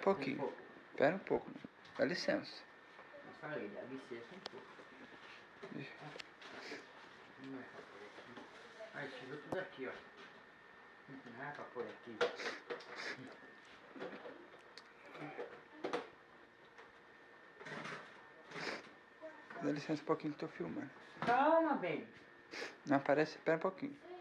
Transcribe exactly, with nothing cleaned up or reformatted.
pouquinho. Um pouco. Espera um pouco. Né? Dá licença. Eu falei, dá licença um pouco. Não é pra pôr aqui. Ah, tirou tudo aqui, ó. Não é pra pôr aqui. Dá licença um pouquinho que eu tô filmando. Calma, bem. Não aparece, espera um pouquinho.